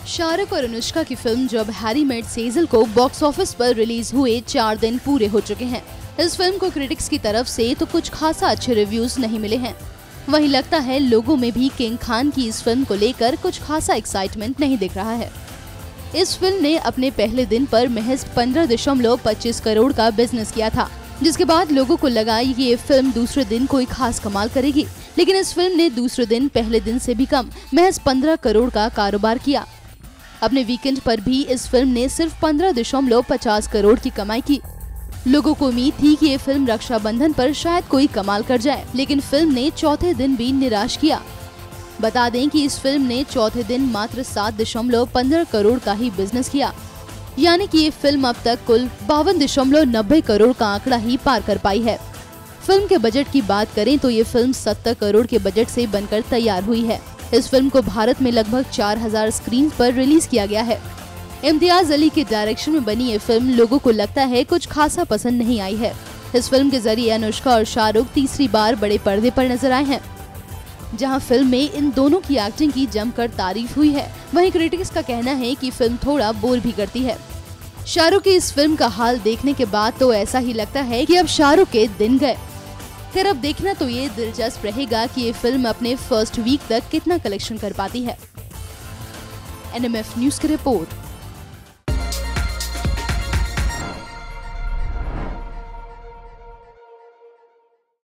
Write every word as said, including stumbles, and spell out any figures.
शाहरुख और अनुष्का की फिल्म जब हैरी मेट सेजल को बॉक्स ऑफिस पर रिलीज हुए चार दिन पूरे हो चुके हैं। इस फिल्म को क्रिटिक्स की तरफ से तो कुछ खासा अच्छे रिव्यूज नहीं मिले हैं। वहीं लगता है लोगों में भी किंग खान की इस फिल्म को लेकर कुछ खासा एक्साइटमेंट नहीं दिख रहा है। इस फिल्म ने अपने पहले दिन पर महज पंद्रह दशमलव पच्चीस करोड़ का बिजनेस किया था, जिसके बाद लोगों को लगा कि ये फिल्म दूसरे दिन कोई खास कमाल करेगी, लेकिन इस फिल्म ने दूसरे दिन पहले दिन से भी कम महज पंद्रह करोड़ का कारोबार किया। अपने वीकेंड पर भी इस फिल्म ने सिर्फ पंद्रह दशमलव पचास करोड़ की कमाई की। लोगों को उम्मीद थी कि ये फिल्म रक्षाबंधन पर शायद कोई कमाल कर जाए, लेकिन फिल्म ने चौथे दिन भी निराश किया। बता दें कि इस फिल्म ने चौथे दिन मात्र सात दशमलव पंद्रह करोड़ का ही बिजनेस किया, यानी कि ये फिल्म अब तक कुल बावन दशमलव नब्बे करोड़ का आंकड़ा ही पार कर पाई है। फिल्म के बजट की बात करें तो ये फिल्म सत्तर करोड़ के बजट से बनकर तैयार हुई है। इस फिल्म को भारत में लगभग चार हज़ार स्क्रीन पर रिलीज किया गया है। इम्तियाज अली के डायरेक्शन में बनी ये फिल्म लोगों को लगता है कुछ खासा पसंद नहीं आई है। इस फिल्म के जरिए अनुष्का और शाहरुख तीसरी बार बड़े पर्दे पर नजर आए हैं। जहां फिल्म में इन दोनों की एक्टिंग की जमकर तारीफ हुई है, वहीं क्रिटिक्स का कहना है कि फिल्म थोड़ा बोर भी करती है। शाहरुख की इस फिल्म का हाल देखने के बाद तो ऐसा ही लगता है कि अब शाहरुख के दिन गए। फिर अब देखना तो ये दिलचस्प रहेगा कि ये फिल्म अपने फर्स्ट वीक तक कितना कलेक्शन कर पाती है। एन एम एफ न्यूज की रिपोर्ट।